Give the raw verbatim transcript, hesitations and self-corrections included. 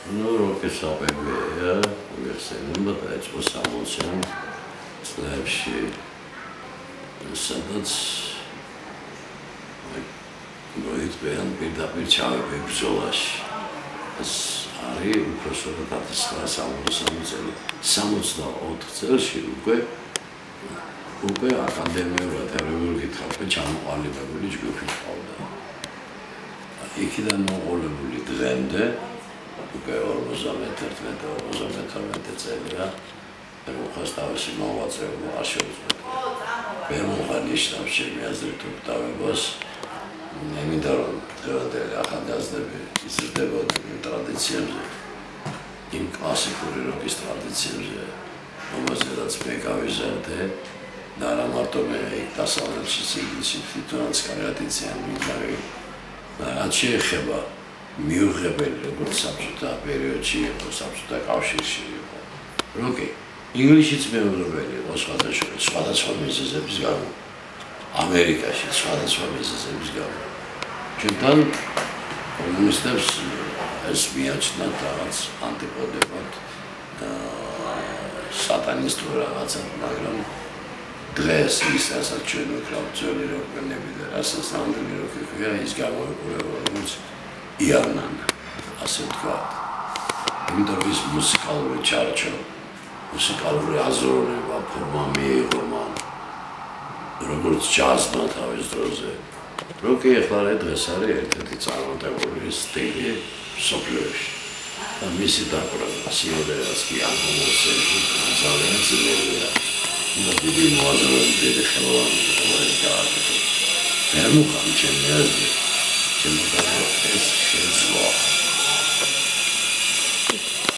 ну, როკი საპებია, ვიხსენებ და დაიწყო სამოციან წლებში, სადაც მოიწვიან პირდაპირ ჩავები ბრძოლაში. ეს არის უпроსტოდ ათას ცხრაასი ოცდაოთხ წელი. სამოცდაოთხ წელში უკვე უკვე აკადემიურად ეროვნულ კითხავზე ჩამოყალიბებული ჯგუფი ყავდა. იქიდან მოყოლებული დღემდე უკვე ორმოცდამეთერთმეტე ორმოცდამეთორმეტე წელია მოხდა თავისი მოღვაწეობა არ შეუძლია. ვერ მოხდა ნიშნავს ჩემი აზრით უკტავებას. მინდა რომ დღევანდელი ახალგაზრდები იზრდებოდნენ იმ ტრადიციებზე, იმ კლასიკური როკის ტრადიციებზე, რომელზედაც მე გავიზარდე და არა მარტო მე იქ დასავლეთში, ინგლისში თვითონაც კარგად იციან მინდა და რაც შეეხება მიუღებელი როგორც საბჭოთა პერიოდში იყო, საბჭოთა კავშირში იყო. როკი ინგლისშიც მიუღებელი იყო სხვადასხვა სხვადასხვა მიზეზების გამო. ამერიკაში სხვადასხვა მიზეზების გამო. ჩვენთან კომუნისტებს ეს მიაჩნდათ რაღაც ანტიპოდებად სატანისტურ რაღაცად, მაგრამ დღეს ის რასაც ჩვენ ვაკრავთ ძველი როკები და რასაც ნამდვილი როკი ქვია, ის გამოიყურება როგორც იარნან, ასე ვთქვათ. იმიტომ რომ ის მუსიკალური ჩარჩო, მუსიკალური აზროვნება, ფორმა მიიღო მან. როგორც ჯაზმა თავის დროზე. როკი ახლა დღეს არის ერთ-ერთი წარმატებული სტილი მსოფლიოში. და მისი დაკვრა სიმღერას კი ამომოსცემს ძალიან ძნელია. და დიდი მოაზროვნე დიდი ხელოვანი ეს გააკეთე. ვერ მოხარ ჩემი აზრით. ჩემი აზრით ეს